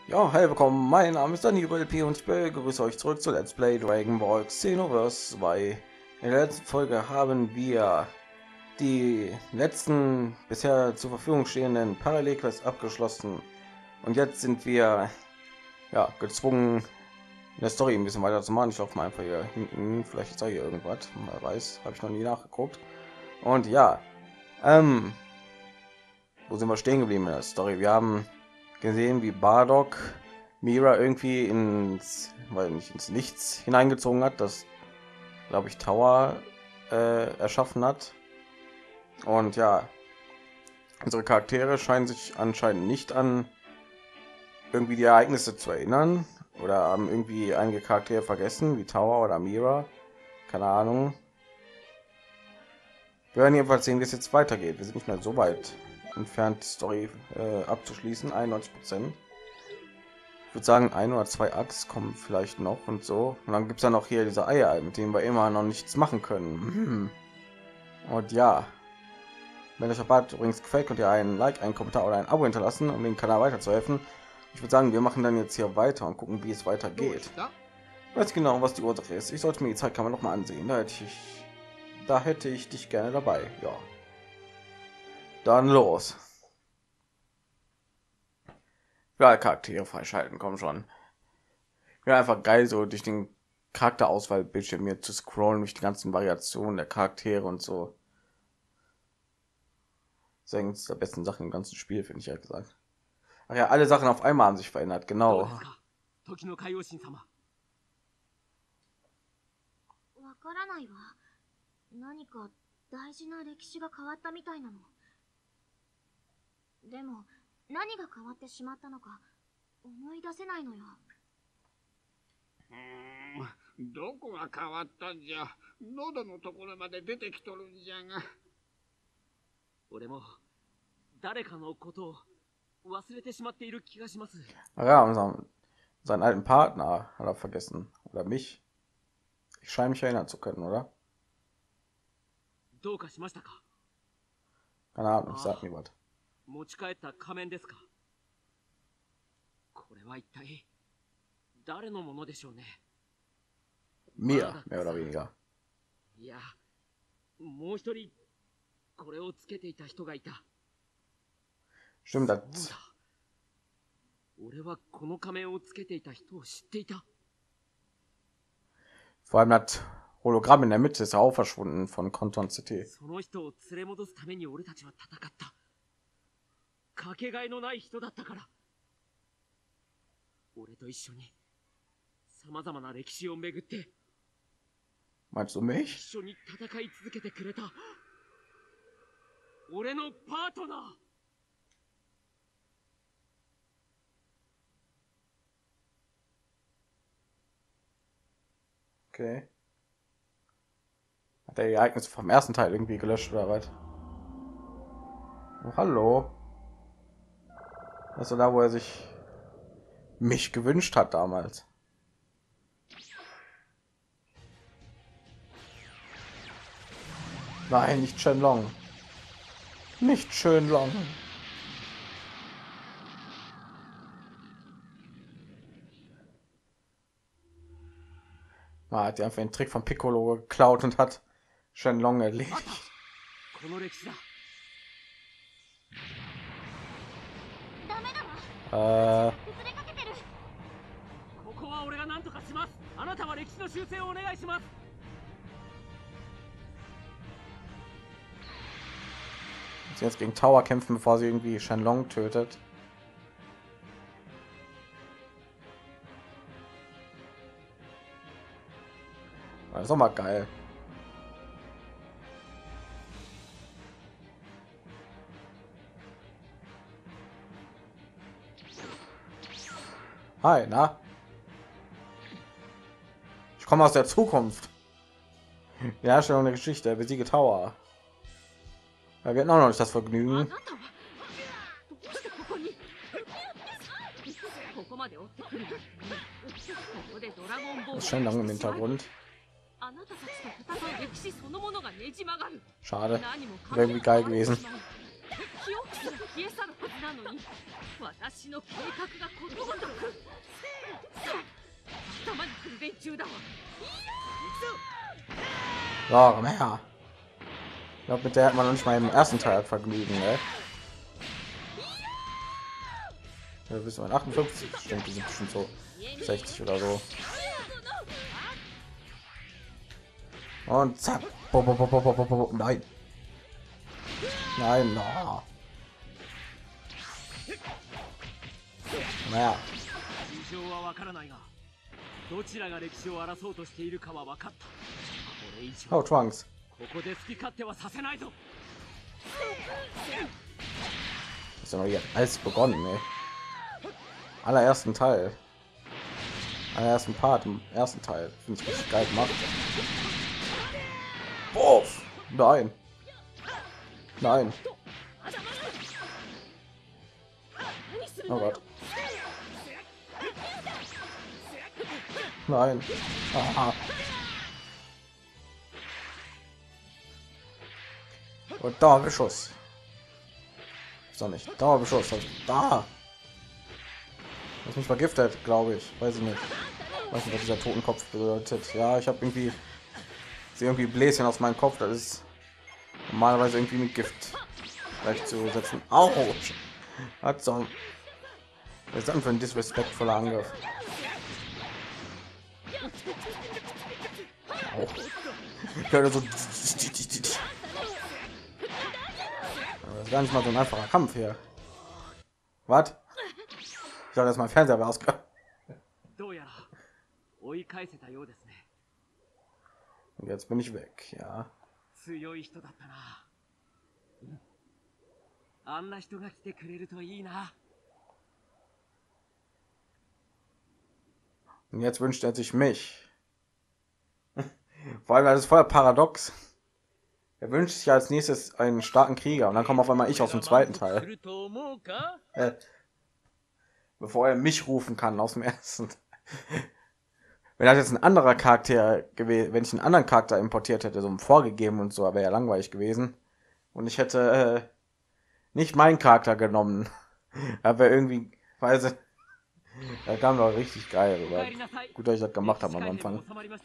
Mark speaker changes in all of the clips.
Speaker 1: Ja, hey, willkommen. Mein Name ist Daniel P. und ich begrüße euch zurück zu Let's Play Dragon Ball Xenoverse 2. In der letzten Folge haben wir die letzten bisher zur Verfügung stehenden Parallelquests abgeschlossen und jetzt sind wir ja gezwungen, in der Story ein bisschen weiter zu machen. Ich hoffe mal einfach hier hinten, vielleicht zeige ich irgendwas, wer weiß, habe ich noch nie nachgeguckt. Und ja, wo sind wir stehen geblieben in der Story? Wir haben gesehen, wie Bardock Mira irgendwie ins Nichts hineingezogen hat, das glaube ich Tower erschaffen hat. Und ja, unsere Charaktere scheinen sich anscheinend nicht an irgendwie die Ereignisse zu erinnern oder haben irgendwie einige Charaktere vergessen, wie Tower oder Mira. Keine Ahnung. Wir werden jedenfalls sehen, wie es jetzt weitergeht. Wir sind nicht mehr so weit entfernt, die Story abzuschließen. 91%. Ich würde sagen, ein oder zwei Achs kommen vielleicht noch und so. Und dann gibt es ja noch hier diese Eier, mit denen wir immer noch nichts machen können. Und ja, wenn euch der Part übrigens gefällt, könnt ihr einen Like, einen Kommentar oder ein Abo hinterlassen, um den Kanal weiterzuhelfen. Ich würde sagen, wir machen dann jetzt hier weiter und gucken, wie es weitergeht. Ich weiß genau, was die Ursache ist. Ich sollte mir die Zeitkammer noch mal ansehen. Da hätte ich dich gerne dabei. Ja, dann los. Ja, Charaktere freischalten, komm schon. Ja, einfach geil, so durch den Charakterauswahlbildschirm mir zu scrollen, durch die ganzen Variationen der Charaktere und so. Das ist eines der besten Sachen im ganzen Spiel, finde ich, ehrlich gesagt. Ach ja, alle Sachen auf einmal haben sich verändert, genau.
Speaker 2: わからないわ。何か大事な歴史が変わったみたいなの。でも何が変わってしまったのか思い出せないのよ。
Speaker 3: どこが変わったんじゃ。喉のところまで出てきとるんじゃが。
Speaker 4: 俺も誰かのことを忘れてしまっている気がします。
Speaker 1: Ach ja, seinen alten Partner hat er vergessen. Oder mich. Ich scheine mich erinnern zu können, oder?
Speaker 4: どうかしましたか?
Speaker 1: Keine Ahnung, ich sag mir was.
Speaker 4: 持ち帰った仮面ですか? これは一体誰のものでしょうね?
Speaker 1: Mir, mehr oder weniger.
Speaker 4: いや、もう一人これをつけていた人がいた。
Speaker 1: Stimmt, das.
Speaker 4: 俺はこの仮面をつけていた人を知っていた。
Speaker 1: Vor allem das Hologramm in der Mitte ist ja auch verschwunden von Conton City.
Speaker 4: その人を連れ戻すために俺たちは戦った。かけがえのない人だったから。俺と一緒に様々な歴史を巡って。
Speaker 1: Meinst du mich?
Speaker 4: 一緒に戦い続けてくれた俺のパートナー。
Speaker 1: Okay. Hat er die Ereignisse vom ersten Teil irgendwie gelöscht oder was? Oh, hallo. Also da, wo er sich mich gewünscht hat damals. Nein, nicht Shenlong. Nicht Shenlong. Man hat ja einfach den Trick von Piccolo geklaut und hat Shenlong erledigt. Sie jetzt gegen Tower kämpfen, bevor sie irgendwie Shenlong tötet. Das ist doch mal geil. Hi, na? Ich komme aus der Zukunft. Die Herstellung der Geschichte, besiege Tower. Ja, wir hatten auch noch nicht das Vergnügen. Das ist schon lange im Hintergrund. Schade. Wäre irgendwie geil gewesen.
Speaker 4: 記憶すら消え去るはずなのに、私の計画がことごとく頭にくる連中だわ。
Speaker 1: So, komm her. Ich glaube, mit der hat man noch nicht mal im ersten Teil Vergnügen, ne? Ja, wissen wir, 58, stimmt, die sind bestimmt so 60 oder so. Und zack. Bo, bo, bo, bo, bo, bo, bo. Nein. Nein, no. Naja.
Speaker 4: 事情はわからないが、どちらが歴史を争おうとしているかは分かった。これ以上
Speaker 1: Oh, Trunks.
Speaker 4: ここで好き勝手はさせないぞ。
Speaker 1: Ist ja noch hier alles begonnen, ne? Allerersten Teil. Allerersten Part im ersten Teil. Finde ich richtig geil gemacht. Boff! Nein. Nein. Oh Gott. Nein. Aha. Und Dauerbeschuss. Ist doch nicht. Dauerbeschuss. Da. Das ist mich vergiftet, glaube ich. Weiß ich nicht. Weiß nicht, was dieser Totenkopf bedeutet. Ja, ich habe irgendwie Bläschen aus meinem Kopf. Das ist normalerweise irgendwie mit Gift gleich zu setzen. Autsch. Hat so ein. Was ist dann für ein disrespektvoller Angriff? Au. Ich höre so. Das ist gar nicht mal so ein einfacher Kampf hier. Was? Ich glaube, dass mein Fernseher ausgegangen.
Speaker 4: どうやら追い返せたようですね。
Speaker 1: Und jetzt bin ich weg, ja.
Speaker 4: 強い人だったな。あんな人が来てくれるといいな。
Speaker 1: Und jetzt wünscht er sich mich. Vor allem, das ist voll paradox. Er wünscht sich als nächstes einen starken Krieger und dann kommt auf einmal ich aus dem zweiten Teil. Bevor er mich rufen kann aus dem ersten. Wenn das jetzt ein anderer Charakter gewesen, wenn ich einen anderen Charakter importiert hätte, so vorgegeben und so, wäre ja langweilig gewesen. Und ich hätte nicht meinen Charakter genommen. Aber irgendwie, weiß ich, da kam doch richtig geil rüber. Gut, dass ich das gemacht habe am Anfang.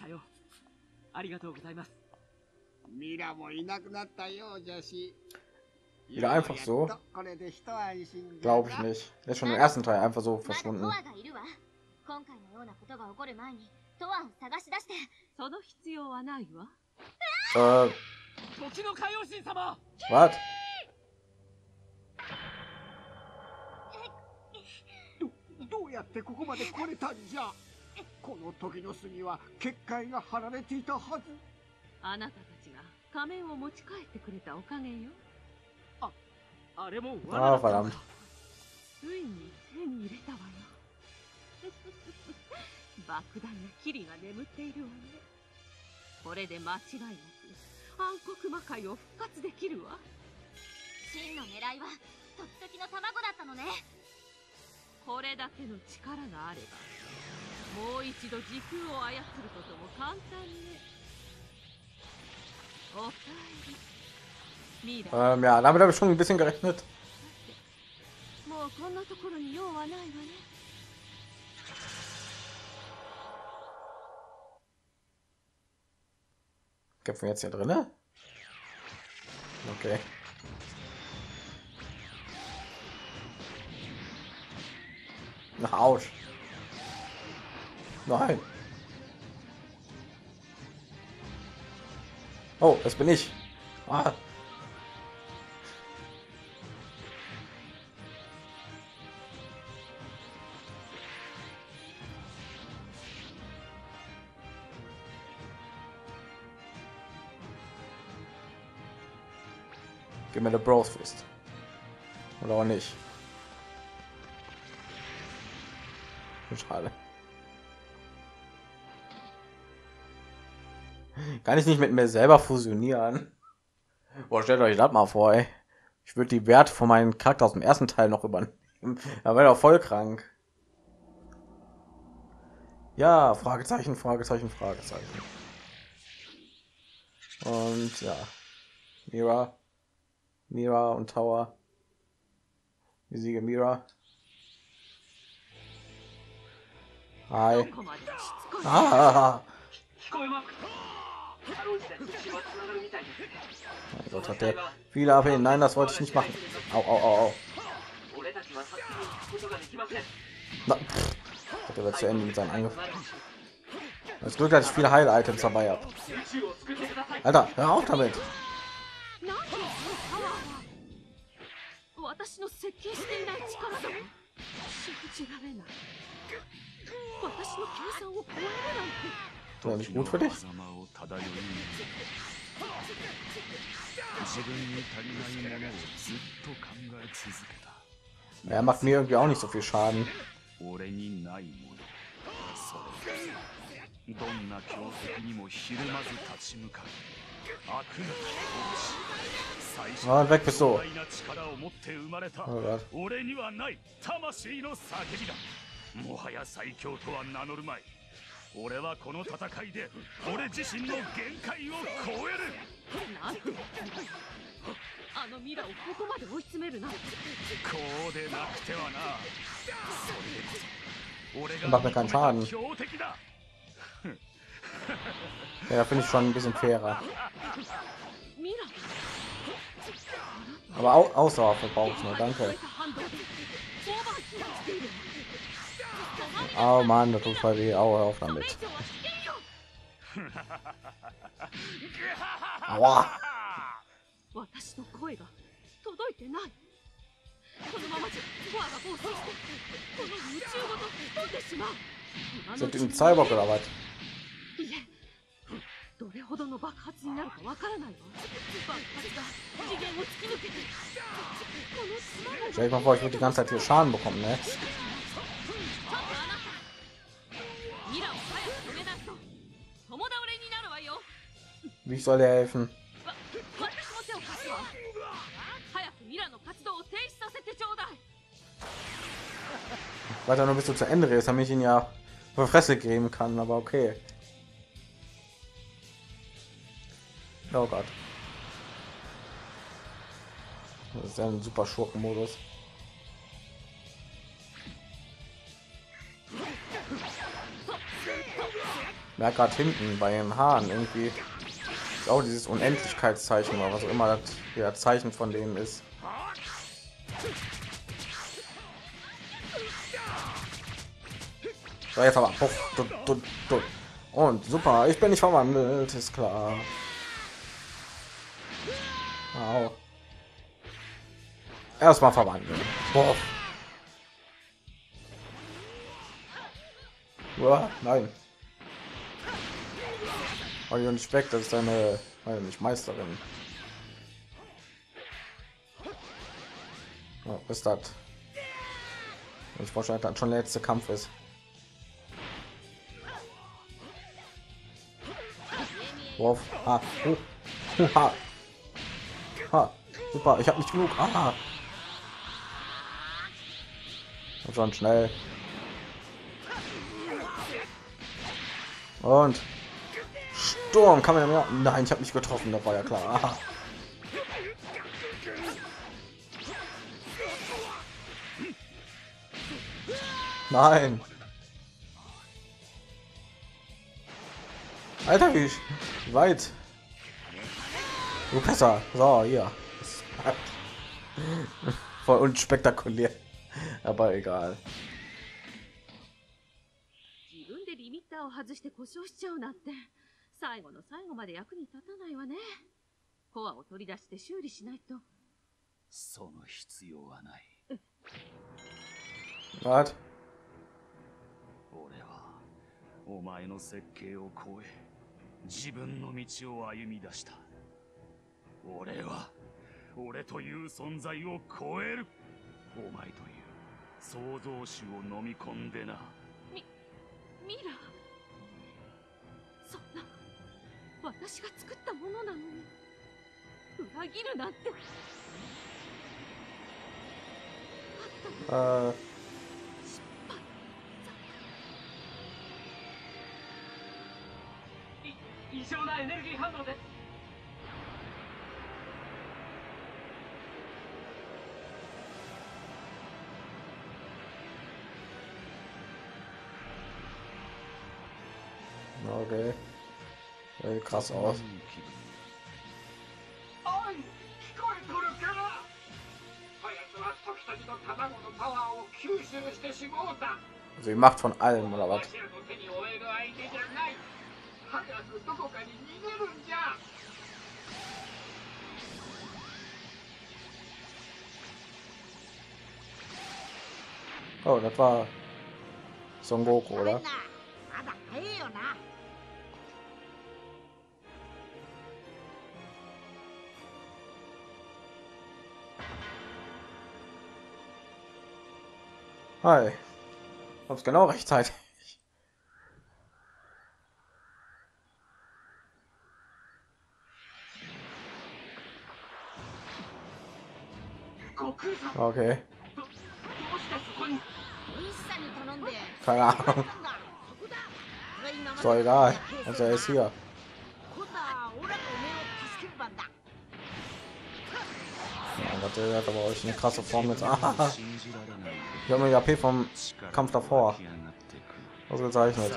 Speaker 3: ミラもいなくなったようじゃし。
Speaker 1: Wieder einfach so? Glaube ich nicht. Er ist schon im ersten Teil einfach so verschwunden.
Speaker 2: 今回のようなことが起こる前にトアを探し出して。その必要はないわ。
Speaker 4: 時の海王神様。
Speaker 1: What?
Speaker 3: どうやってここまで来れたんじゃ。この時の巣には結界が張られていたはず。
Speaker 5: あなたたちが仮面を持ち帰ってくれたおかげよ。
Speaker 4: あれも
Speaker 1: Ah, verdammt.
Speaker 5: ついに手に入れたわよ。莫大なキリが眠っているわね。これで間違いなく暗黒魔界を復活できるわ。
Speaker 2: 真の狙いはとっておきの卵だったのね。
Speaker 5: これだけの力があればもう一度時空を操ることも簡単ね。おかえり。ミラ。
Speaker 1: Ja, damit habe ich schon ein bisschen gerechnet.
Speaker 5: もうこんなところに用はないわね。
Speaker 1: Kämpfen jetzt hier drin, ne? Okay. Na, Autsch. Nein. Oh, das bin ich. Ah. Gib mir eine Bros Fist. Oder auch nicht. Schade. Kann ich nicht mit mir selber fusionieren? Boah, stellt euch das mal vor, ey. Ich würde die Werte von meinem Charakter aus dem ersten Teil noch übernehmen. Da wäre doch voll krank. Ja, Fragezeichen, Fragezeichen, Fragezeichen. Und ja. Mira und Tower. Besiege Mira. Hi.
Speaker 5: どこまでもしつこい。
Speaker 1: Ah,
Speaker 4: 聞こえます。かろうじて血は繋がるみたいです。
Speaker 1: mein Gott, hat der viele AP. Nein, das wollte ich nicht machen. Au, au, au, au.
Speaker 4: 俺たちは先に行くことができません。
Speaker 1: Na, pff. Der wird zu Ende mit seinem Angriff. Das Glück, dass ich viele Heil-Items dabei habe.
Speaker 4: 宇宙を救ってください。
Speaker 1: Alter, hör auf damit.
Speaker 5: なんでそのパワーは私の設計していない力だ。信じられない。私の計算を超えるなんて。
Speaker 1: Ist das nicht gut für dich?
Speaker 6: 自分に足りないものをずっと考え続けた。
Speaker 1: Er macht mir irgendwie auch nicht so viel Schaden.
Speaker 6: 俺にないもの、それこそどんな強敵にもひるまず立ち向かう悪なき闘士。最
Speaker 1: Ah, weg bist du.
Speaker 6: 大な力を持って生まれた
Speaker 1: Oh Gott.
Speaker 6: 俺にはない魂の叫びだ。もはや最強とは名乗るまい。俺はこの戦いで俺自身の限界を超える。
Speaker 5: なんて言ったの。あのミラをここまで追い詰めるなんて。
Speaker 6: こうでなくてはな。それでこそ俺
Speaker 1: Macht mir
Speaker 6: が
Speaker 1: keinen Schaden.
Speaker 6: 強敵だ。
Speaker 1: Ja, finde ich schon ein bisschen fairer.
Speaker 5: ミラ
Speaker 1: Aber Ausdauer brauche ich nur, danke.
Speaker 5: 反動でオーバーヒートしている。
Speaker 1: Oh Mann, das tut voll weh. Au, hör auf
Speaker 5: それ
Speaker 1: damit.
Speaker 5: 以上は危険よ。
Speaker 1: Aua.
Speaker 5: 私の声が届いてない。このままじゃコアが暴走してこの宇宙ごと吹き飛んでしまう。今の
Speaker 1: Sind
Speaker 5: うち
Speaker 1: die
Speaker 5: に
Speaker 1: ein Cyborg oder was?
Speaker 5: いえ、どれほどの爆発になるかわからないわ。爆発が次元を突き抜けてこの島が
Speaker 1: Stell dir mal vor, ich würde die ganze Zeit hier Schaden bekommen, ne?
Speaker 5: ミラを早く止めないと共倒れになるわよ。
Speaker 1: Wie soll der helfen?
Speaker 5: 私も手を貸すわ。早くミラの活動を停止させてちょうだい。
Speaker 1: Weiter nur bis du zu Ende redest, damit ich ihn ja auf die Fresse geben kann, aber okay. Oh Gott. Das ist ja ein super Schurkenmodus. Ja, gerade hinten bei den Haaren irgendwie ist auch dieses Unendlichkeitszeichen oder was auch immer das ja, Zeichen von denen ist. So, jetzt aber puff, und super, ich bin nicht verwandelt, ist klar. Au. Erstmal verwandeln. Puff. Uah, nein. Weil ihr nicht weg, das ist eine, weiß nicht, Meisterin. Oh, ist das? Ich wahrscheinlich dann schon der letzte Kampf ist. Wow. Ah, ha. Ha. Super, ich habe nicht genug. Ah. Und schon schnell. Und Sturm kann man ja mehr. Nein, ich habe nicht getroffen, das war ja klar. Aha. Nein. Alter, wie weit. Du besser. So, hier. Voll unspektakulär. Aber egal.
Speaker 5: 自分でリミッターを外して故障しちゃうなんて最後の最後まで役に立たないわね。コアを取り出して修理しないと。
Speaker 6: その必要はない。
Speaker 1: Was?
Speaker 6: 俺はお前の設計を超え自分の道を歩み出した。俺は俺という存在を超える。お前という創造主を飲み込んでな。
Speaker 5: ミラ、そんな私が作ったものなのに裏切るなんて。
Speaker 4: 異常なエネルギー反応です。
Speaker 1: Okay. Krass aus.
Speaker 3: おい、聞こえとるか。こやつは時々の卵のパワーを吸収してしもうた。
Speaker 1: Also die Macht von allem oder was?
Speaker 3: わしらの手に負える相手じゃない。早くどこかに逃げるんじゃ。
Speaker 1: Oh, das war Son Goku, oder?
Speaker 2: まだ早いよな。
Speaker 1: Hi. Hab's genau rechtzeitig. Okay.
Speaker 3: どうしてそこに。
Speaker 1: Keine Ahnung. Ist doch egal. Also er ist hier. Ja, warte, der hat aber euch eine krasse Form jetzt. Ah, ich habe mir AP vom Kampf davor ausgezeichnet.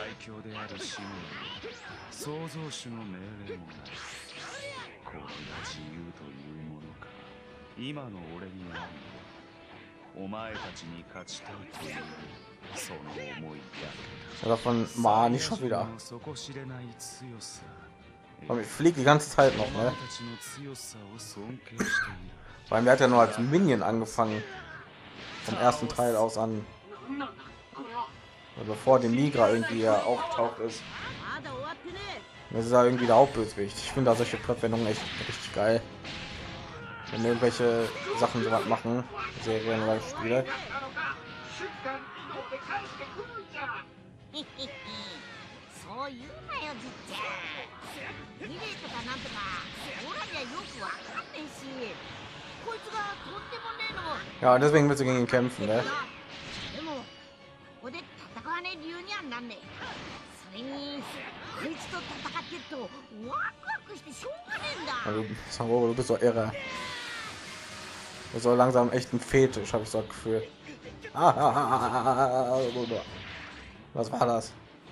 Speaker 6: 創造主の命令もない。これが自由というものか。今の俺にあるのはお前たちに勝ちたいというその思いだけだ。
Speaker 1: Davon war nicht schon wieder.
Speaker 6: 底知れない強さ。
Speaker 1: Aber ich fliege die ganze Zeit noch,
Speaker 6: お前
Speaker 1: ne?
Speaker 6: たちの強さを尊敬している。
Speaker 1: Weil mir hat ja nur als Minion angefangen. Vom ersten Teil aus an. Bevor die Migra irgendwie ja auftaucht ist. Das ist ja irgendwie der Hauptbösewicht. Ich finde da solche Plotwendungen echt richtig geil. Wenn irgendwelche Sachen so was machen, Serien oder Spiele.
Speaker 2: そう言うなよじっちゃん。リレーとかなんとかオラにはよくわかんねえし、こいつがとんでもねえのも。
Speaker 1: Ja, deswegen willst du gegen ihn kämpfen, ne?
Speaker 2: でもここで戦わねえ理由にはなんねえ。それにこいつと戦ってるとワクワクしてしょうがねえんだ。
Speaker 1: Also, Sangoku, du bist so irre. Das ist so langsam echt ein Fetisch, habe ich so ein Gefühl. Was war das?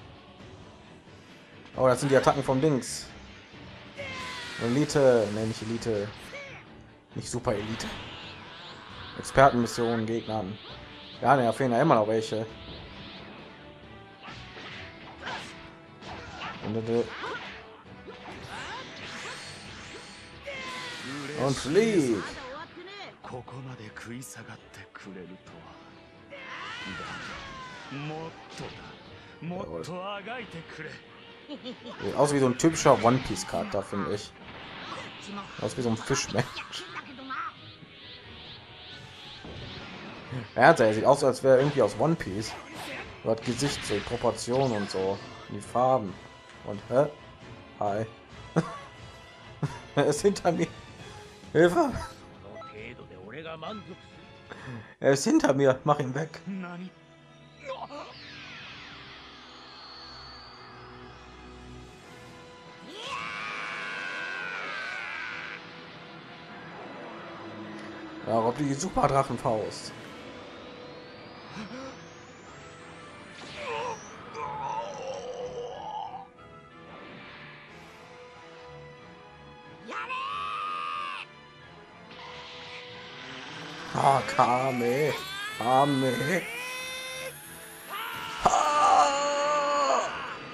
Speaker 1: Oh, das sind die Attacken vom Dings. Elite, ne, nicht Elite. Nicht Super Elite. Expertenmissionen, Gegnern. Ja, ne, da fehlen ja immer noch welche. Und fliegt.
Speaker 6: ここまで食い下がってくれるとは。だもっとだ。もっとあがいてくれ。
Speaker 1: Sieht aus wie so ein typischer One Piece Charakter, finde ich. Aus wie so ein Fischmensch. Er sieht aus, als wäre irgendwie aus One Piece. Er hat Gesicht, so Proportionen und so, die Farben. Und hä? Hi. Er ist hinter mir. Hilfe! Er ist hinter mir. Mach ihn weg.
Speaker 6: 何
Speaker 1: Ja, ob die Super Drachenfaust. Ah, Kame. Kame. Ah!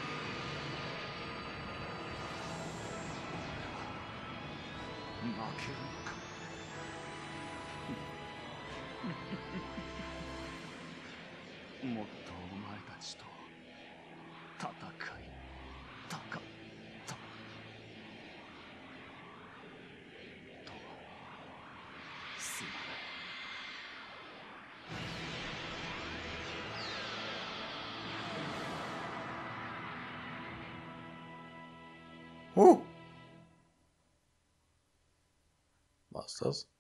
Speaker 1: Was ist das?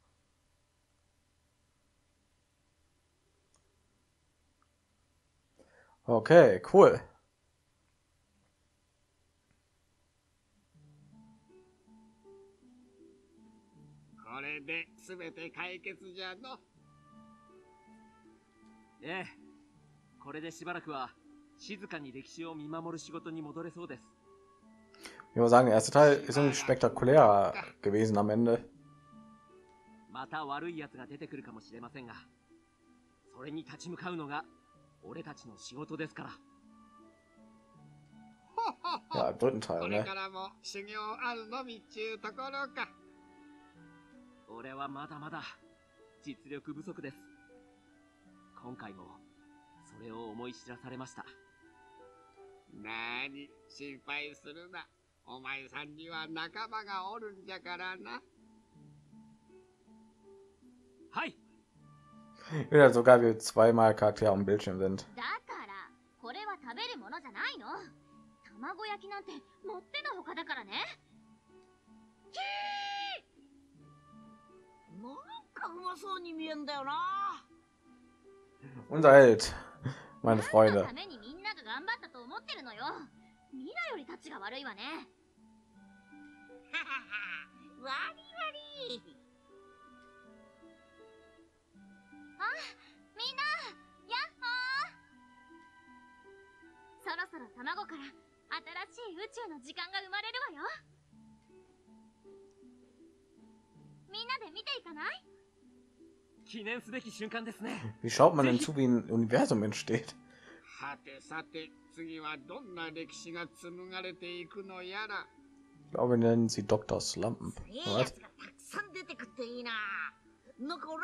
Speaker 1: Okay, cool.
Speaker 3: これで全て解決じゃの。
Speaker 4: ええ、これでしばらくは静かに歴史を見守る仕事に戻れそうです。
Speaker 1: Ich würde sagen, der erste Teil ist irgendwie spektakulärer gewesen am Ende.
Speaker 4: また悪い奴が出てくるかもしれませんが、それに立ち向かうのが俺たちの仕事ですから。
Speaker 1: Ja, im dritten
Speaker 3: こ
Speaker 1: Teil,
Speaker 3: れ
Speaker 1: ne?
Speaker 3: からも修行あるのみっちゅうところか。
Speaker 4: 俺はまだまだ実力不足です。今回もそれを思い知らされました。
Speaker 3: なーに、心配するな。お前さんには仲間がおるんじゃからな。
Speaker 4: はい。
Speaker 1: Wieder sogar wir zweimal Charaktere am Bildschirm sind.
Speaker 2: だからこれは食べるものじゃないの。卵焼きなんてもってのほかだからね。なんかうまそうに見えんだよな。
Speaker 1: Unser Held, meine
Speaker 2: 何の
Speaker 1: Freunde.
Speaker 2: ためにみんなが頑張ったと思ってるのよ。ミラよりタチが悪いわね。わりわり。あ、みんな、やっほー。そろそろ卵から新しい宇宙の時間が生まれるわよ。みんなで見ていかない？
Speaker 4: 記念すべき瞬間ですね。
Speaker 1: Wie schaut man denn zu, wie ein Universum entsteht?
Speaker 3: はてさて、次はどんな歴史が紡がれていくのやら。
Speaker 1: Ich glaube, wir nennen sie Dr. Slump.
Speaker 2: いいやつがたくさん出てくっていいな。なんかほら。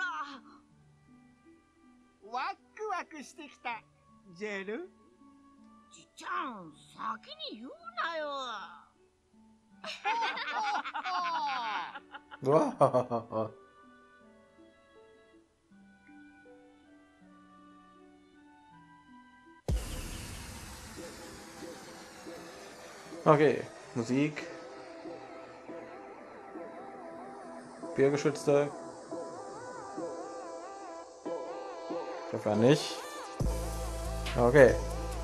Speaker 3: ワクワクしてきた。ジェル。
Speaker 2: ちっちゃん、先に言うなよ。
Speaker 1: Okay, Musik. Biergeschützte. Ich hoffe ja nicht. Okay.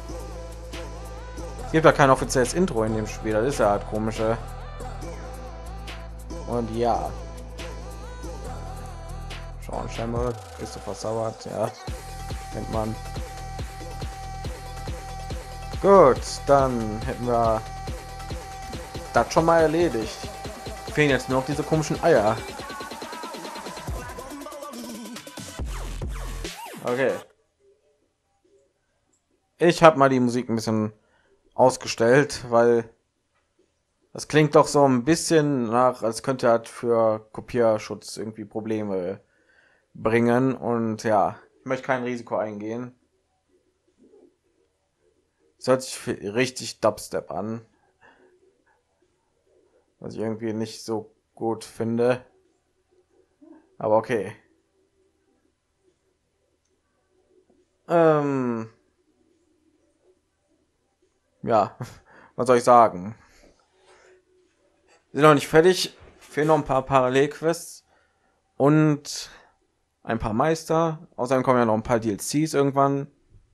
Speaker 1: Es gibt ja kein offizielles Intro in dem Spiel, das ist ja halt komische. Und ja. Sean Schemmel, Christopher Sauert, ja. Kennt man. Gut, dann hätten wir das schon mal erledigt. Fehlen jetzt nur noch diese komischen Eier. Okay. Ich habe mal die Musik ein bisschen ausgestellt, weil das klingt doch so ein bisschen nach, als könnte halt für Kopierschutz irgendwie Probleme bringen. Und ja, ich möchte kein Risiko eingehen. Es hört sich richtig Dubstep an, was ich irgendwie nicht so gut finde. Aber okay. Ja, was soll ich sagen? Wir sind noch nicht fertig. Fehlen noch ein paar Parallelquests und ein paar Meister. Außerdem kommen ja noch ein paar DLCs irgendwann.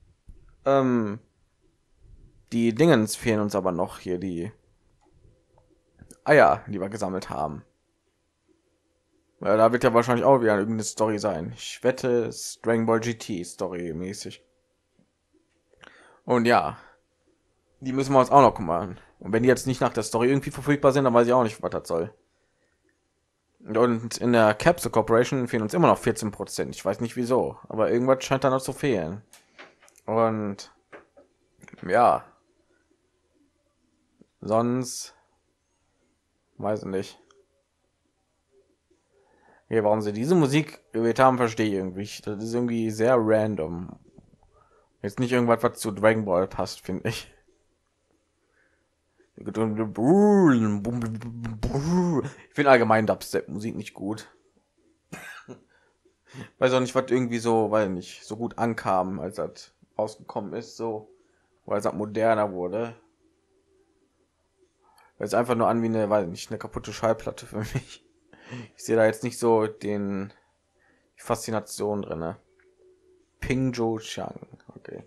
Speaker 1: Die Dingens fehlen uns aber noch hier, die Eier, die wir gesammelt haben. Ja, da wird ja wahrscheinlich auch wieder irgendeine Story sein. Ich wette, es ist Dragon Ball GT Story mäßig. Und ja, die müssen wir uns auch noch kümmern. Und wenn die jetzt nicht nach der Story irgendwie verfügbar sind, dann weiß ich auch nicht, was das soll. Und in der Capsule Corporation fehlen uns immer noch 14%. Ich weiß nicht wieso, aber irgendwas scheint da noch zu fehlen. Und ja, sonst weiß ich nicht. Okay, warum sie diese Musik gewählt haben, verstehe ich irgendwie. Das ist irgendwie sehr random. Jetzt nicht irgendwas, was zu Dragon Ball passt, finde ich. Ich finde allgemein Dubstep-Musik nicht gut. Weiß auch nicht, was irgendwie so, weil nicht so gut ankam, als das rausgekommen ist, so, weil es halt moderner wurde. Weil es einfach nur an wie eine, weiß nicht, eine kaputte Schallplatte für mich. Ich sehe da jetzt nicht so die Faszination drin. Ping Jo Chang, okay.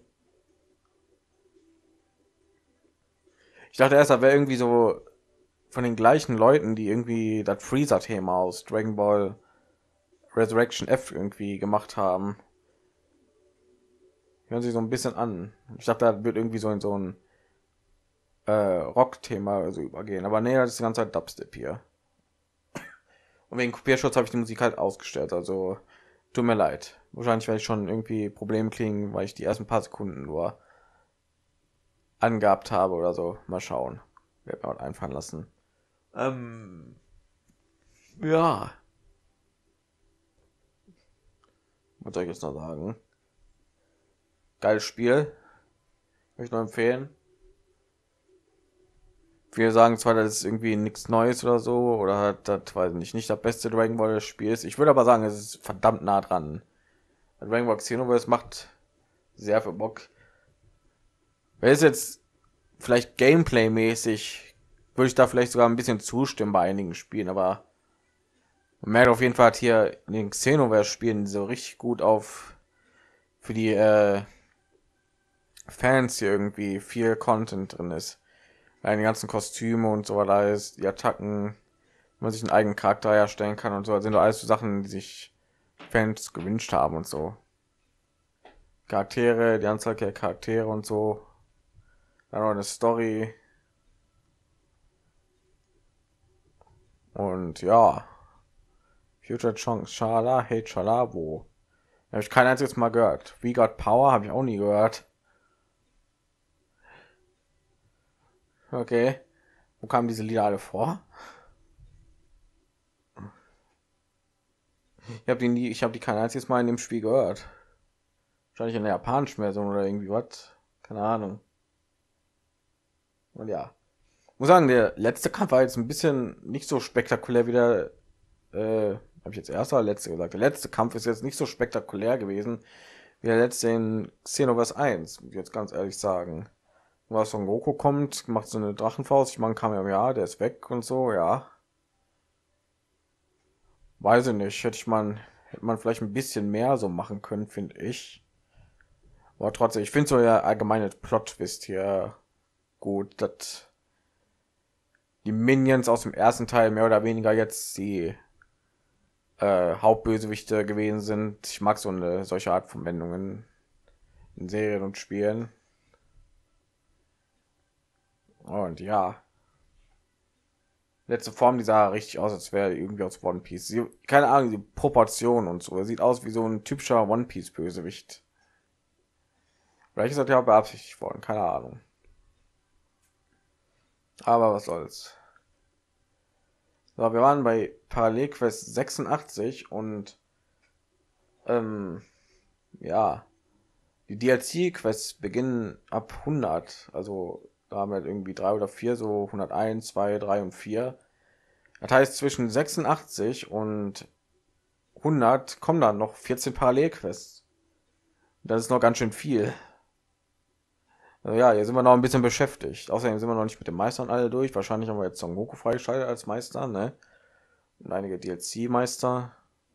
Speaker 1: Ich dachte erst, da wäre irgendwie so von den gleichen Leuten, die irgendwie das Freezer-Thema aus Dragon Ball Resurrection F irgendwie gemacht haben. Hören sich so ein bisschen an. Ich dachte, da wird irgendwie so in so ein Rock-Thema also übergehen. Aber nee, das ist die ganze Zeit Dubstep hier. Und wegen Kopierschutz habe ich die Musik halt ausgestellt. Also tut mir leid. Wahrscheinlich werde ich schon irgendwie Probleme kriegen, weil ich die ersten paar Sekunden nur angehabt habe oder so. Mal schauen. Werde mir was einfallen lassen. Ja. Was soll ich jetzt noch sagen? Geiles Spiel. Kann ich nur empfehlen. Viele sagen zwar, das ist irgendwie nichts Neues oder so, oder hat das, weiß nicht das beste Dragon Ball Spiel ist. Ich würde aber sagen, es ist verdammt nah dran. Dragon Ball Xenoverse macht sehr viel Bock. Wer ist jetzt vielleicht Gameplay-mäßig, würde ich da vielleicht sogar ein bisschen zustimmen bei einigen Spielen, aber man merkt auf jeden Fall, hat hier in den Xenoverse-Spielen so richtig gut auf für die Fans hier irgendwie viel Content drin ist. Die ganzen Kostüme und so weiter ist, die Attacken, man sich einen eigenen Charakter herstellen kann und so, das sind doch alles so Sachen, die sich Fans gewünscht haben und so. Charaktere, die Anzahl der Charaktere und so. Dann noch eine Story. Und ja. Future Chunks, Shala, Hey Shala, wo? Habe ich kein einziges Mal gehört. We Got Power habe ich auch nie gehört. Okay. Wo kamen diese Lieder alle vor? Ich habe die kein einziges Mal in dem Spiel gehört. Wahrscheinlich in der japanischen Version oder irgendwie was. Keine Ahnung. Und ja. Muss sagen, der letzte Kampf war jetzt ein bisschen nicht so spektakulär wie der, habe ich jetzt erster oder letzte gesagt. Der letzte Kampf ist jetzt nicht so spektakulär gewesen wie der letzte in Xenoverse 1, muss ich jetzt ganz ehrlich sagen. Was von Goku kommt, macht so eine Drachenfaust, ich meine, ja, der ist weg und so, ja. Weiß ich nicht, hätte man vielleicht ein bisschen mehr so machen können, finde ich. Aber trotzdem, ich finde so der allgemeine Plot-Twist hier gut, dass die Minions aus dem ersten Teil mehr oder weniger jetzt die Hauptbösewichte gewesen sind. Ich mag solche Art von Wendungen in Serien und Spielen. Und ja. Letzte Form, die sah richtig aus, als wäre irgendwie aus One Piece. Keine Ahnung, die Proportionen und so. Sieht aus wie so ein typischer One Piece Bösewicht. Vielleicht ist das ja auch beabsichtigt worden, keine Ahnung. Aber was soll's. So, wir waren bei Parallelquest 86 und ja, die DLC-Quests beginnen ab 100. Also da haben wir irgendwie 3 oder 4, so 101, 2, 3 und 4. Das heißt, zwischen 86 und 100 kommen dann noch 14 Parallelquests. Das ist noch ganz schön viel. Also ja, hier sind wir noch ein bisschen beschäftigt. Außerdem sind wir noch nicht mit den Meistern alle durch. Wahrscheinlich haben wir jetzt Son Goku freigeschaltet als Meister, ne? Und einige DLC-Meister.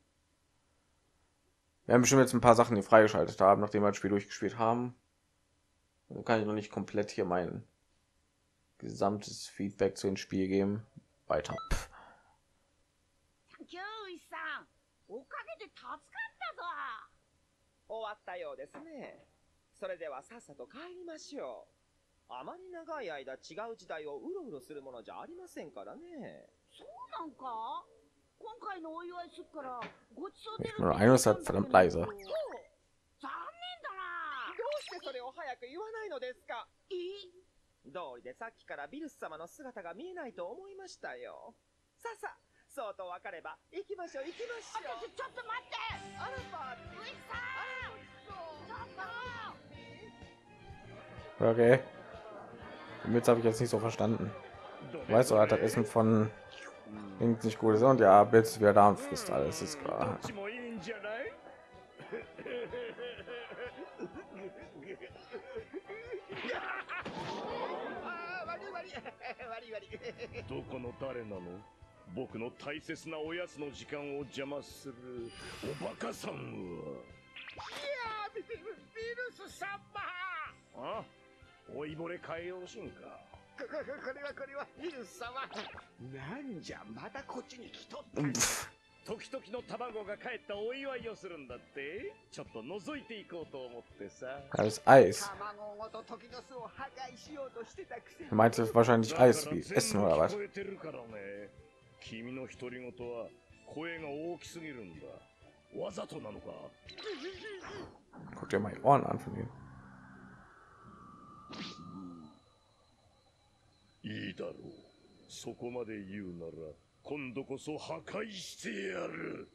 Speaker 1: Wir haben bestimmt jetzt ein paar Sachen, die freigeschaltet haben, nachdem wir das Spiel durchgespielt haben. Also kann ich noch nicht komplett hier mein gesamtes Feedback zu dem Spiel geben. Weiter.
Speaker 2: キュウイさん、おかげで助かったぞ。
Speaker 7: 終わったようですね。それではさっさと帰りましょう。あまり長い間違う時代をうろうろするものじゃありませんからね。
Speaker 2: そうなんか？今回のお祝いすっからごちそう出る
Speaker 1: Nur einer ist halt verdammt leise.
Speaker 2: 残念だな。
Speaker 7: どうしてそれを早く言わないのですか？道理でさっきからビルス様の姿が見えないと思いましたよ。さあさあ、そうと分かれば行きましょう行きましょう。
Speaker 2: ちょっと待って。
Speaker 7: アルファ
Speaker 2: ウイさん。ちょっと。
Speaker 1: Okay. Jetzt habe ich jetzt nicht so verstanden. Weißt du, das Essen von nicht gut ist und ja, Blitz wieder da und frisst alles, ist klar.
Speaker 3: Ah? 老いぼれ変えようしんか。これはヒル様。なんじゃまたこっちに来とった。時々の卵が帰ったお祝いをするんだって。ちょっと覗いていこうと思ってさ。
Speaker 1: Das ist Eis.
Speaker 3: 卵
Speaker 1: Er meinte wahrscheinlich Eis wie Essen oder was.
Speaker 3: 君の独り言は声が大きすぎるんだ。わざとなのか。
Speaker 1: Guck dir mal die Ohren an von ihm.
Speaker 3: いいだろう。そこまで言うなら今度こそ破壊してやる。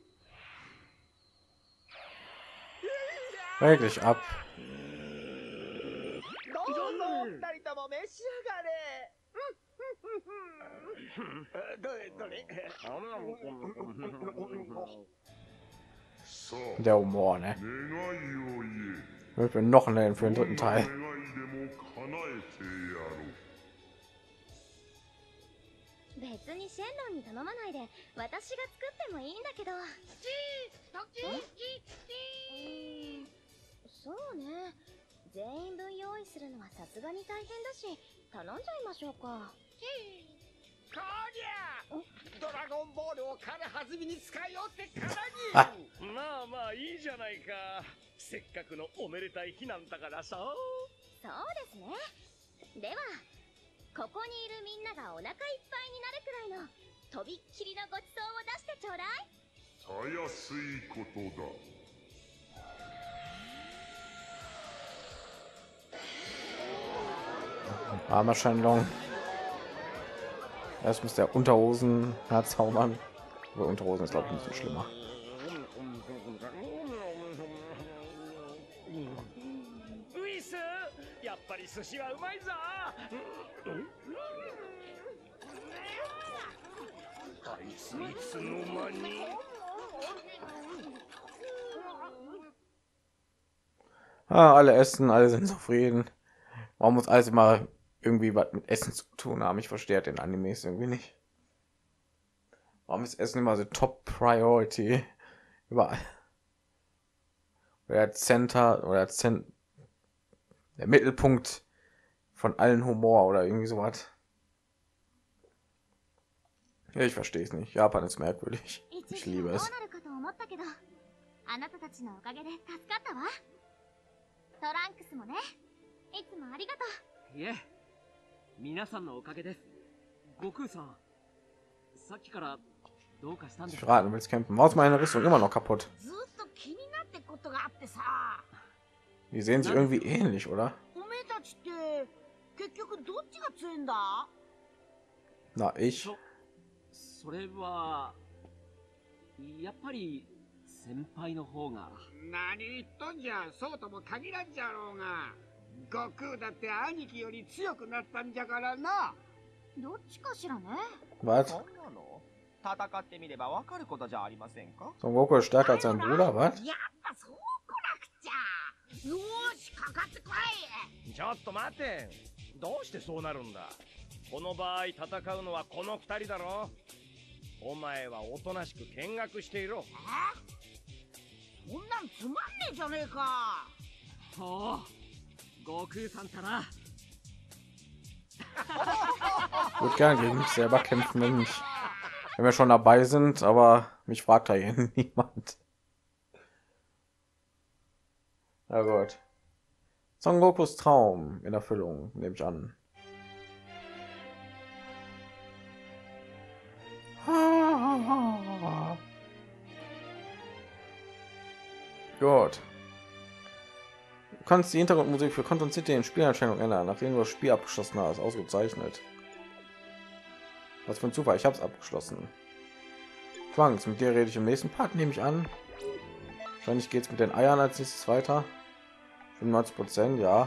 Speaker 1: Wirklich ab.
Speaker 7: どうぞ二人とも召し上がれ。どれどれ。
Speaker 1: Der Humor, ne? Wir noch einen für den dritten Teil.
Speaker 2: 別にシェンロンに頼まないで私が作ってもいいんだけど。そうね、全員分用意するのはさすがに大変だし頼んじゃいましょうか。
Speaker 7: こりゃドラゴンボールを軽はずみに使いようってからに。
Speaker 3: まあまあいいじゃないか。せっかくのおめでたい日なんだからさ。
Speaker 2: そうですね。ではここにいるみんながお腹いっぱいになるくらいのとびっきりのごちそうを出してちょうだい。
Speaker 8: たやすいことだ。
Speaker 1: Armer Shenlong. Erst muss der Unterhosen herzaubern. Aber Unterhosen ist glaube ich nicht so schlimmer.
Speaker 3: ウィス、やっぱり寿司はうまいぞ。あいついつの間に。
Speaker 1: Ah, alle essen, alle sind zufrieden. Man muss alles immer irgendwie was mit Essen zu tun haben. Ich verstehe den Animes irgendwie nicht. Warum ist Essen immer so Top Priority überall? Oder Center oder der Mittelpunkt von allen Humor oder irgendwie sowas. Ja, ich verstehe es nicht. Japan ist merkwürdig. Ich liebe es.
Speaker 2: あなたたちのおかげで助かったわ。トランクスもね、いつもありがとう。
Speaker 4: いえ、皆さんのおかげです。悟空さん、さっきからどうかしたんですか？
Speaker 1: Raten, du willst kämpfen. Warum ist meine Rüstung immer noch kaputt?
Speaker 2: ずっと気になってことがあってさ。
Speaker 1: Die sehen sich irgendwie ähnlich, oder?
Speaker 2: おめえたちって結局どっちが強いんだ？
Speaker 1: Na, ich.
Speaker 4: それはやっぱり先輩の方が。
Speaker 9: 何言っとんじゃ、そうとも限らんじゃろうが。悟空だって兄貴より強くなったんじゃからな。
Speaker 2: どっちかしらね。
Speaker 1: Was?
Speaker 7: そんなの戦ってみればわかることじゃありませんか。
Speaker 1: So Goku ist stärker als sein Bruder, was?
Speaker 2: やっぱそうこなくちゃ。よーし、かかってこい。
Speaker 3: ちょっと待て。どうしてそうなるんだ。この場合戦うのはこの二人だろ。お前はおとなしく見学していろ。
Speaker 2: そんなんつまんねえじゃねえか。
Speaker 4: おう、悟空さんたら。
Speaker 1: Ich würde gerne gegen mich selber kämpfen, wenn wir schon dabei sind, aber mich fragt da hier niemand. Na gut. Son Gokus Traum in Erfüllung, nehme ich an. Gut. Du kannst die Hintergrundmusik für Content City in Spieleinstellungen ändern, nachdem du das Spiel abgeschlossen hast. Ausgezeichnet. Was für ein Zufall, ich habe es abgeschlossen. Quangs, mit dir rede ich im nächsten Part, nehme ich an. Wahrscheinlich geht es mit den Eiern als nächstes weiter. 95%, ja.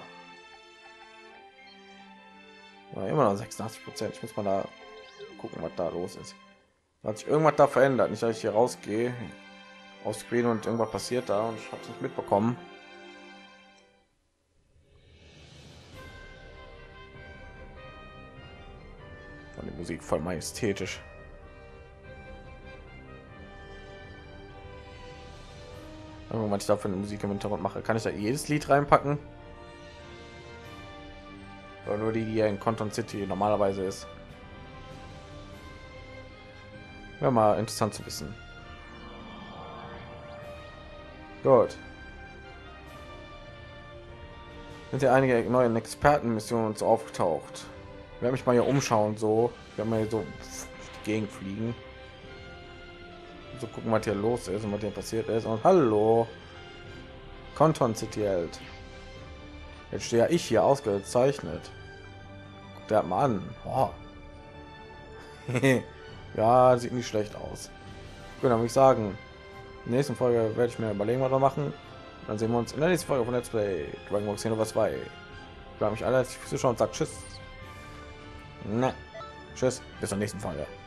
Speaker 1: Ja, immer noch 86%. Ich muss mal da gucken, was da los ist. Hat sich irgendwas da verändert, nicht dass ich hier rausgehe auf Screen und irgendwas passiert da und ich habe es nicht mitbekommen. Und die Musik voll majestätisch. Irgendwann ich dafür eine Musik im Hintergrund mache, kann ich da jedes Lied reinpacken? Oder nur die hier in Content City normalerweise ist? Wäre mal interessant zu wissen. Gut. sind ja einige neue Expertenmissionen uns aufgetaucht. Ich werde mich mal hier umschauen, so wir haben hier so die Gegend fliegen, so gucken, was hier los ist und was hier passiert ist. Und hallo, Konton City Held. Jetzt stehe ja ich hier ausgezeichnet. Guck der mal an. Oh. Ja, sieht nicht schlecht aus. Gut, dann würde ich sagen, in der nächsten Folge werde ich mir überlegen, was wir machen. Dann sehen wir uns in der nächsten Folge von Let's Play Dragon Ball Xenoverse 2. Ich bedanke mich alle herzlich fürs Zuschauen und sagt Tschüss. Na, tschüss, bis zur nächsten Folge.